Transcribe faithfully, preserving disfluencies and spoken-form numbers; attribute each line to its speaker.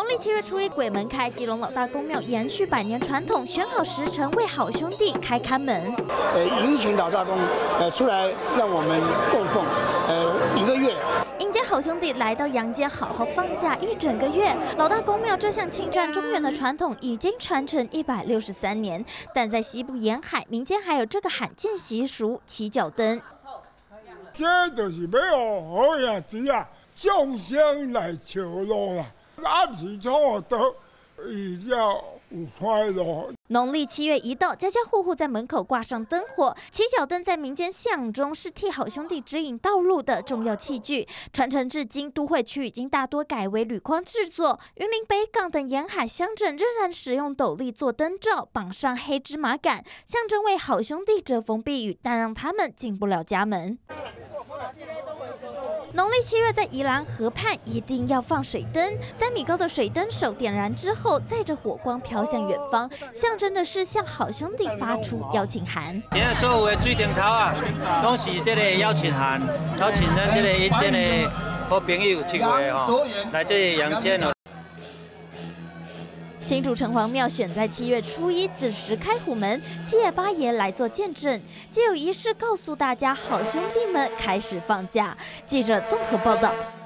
Speaker 1: 农历七月初一鬼门开，基隆老大公庙延续百年传统，选好时辰为好兄弟开看门。
Speaker 2: 呃，迎请老大公呃出来让我们供奉呃一个月。
Speaker 1: 迎接好兄弟来到阳间，好好放假一整个月。老大公庙这项侵占中原的传统已经传承一百六十三年，但在西部沿海，民间还有这个罕见习俗——起脚灯。
Speaker 3: 这就是要好日子啊，众生来求乐啦，暗时初到，伊要有快乐。
Speaker 1: 农历七月一到，家家户户在门口挂上灯火。起脚灯在民间信仰中是替好兄弟指引道路的重要器具，传承至今，都会区已经大多改为铝框制作。云林、北港等沿海乡镇仍然使用斗笠做灯罩，绑上黑芝麻杆，象征为好兄弟遮风避雨，但让他们进不了家门。 农历七月，在宜兰河畔一定要放水灯。三米高的水灯手点燃之后，载着火光飘向远方，象征的是向好兄弟发出邀请函。
Speaker 4: 今日所有的水顶头啊，拢是这个邀请函，邀请咱这个阴间的好朋友七月吼，来这里阳间哦。
Speaker 1: 新竹城隍庙选在七月初一子时开虎门，七爷八爷来做见证，借有仪式告诉大家，好兄弟们开始放假。记者综合报道。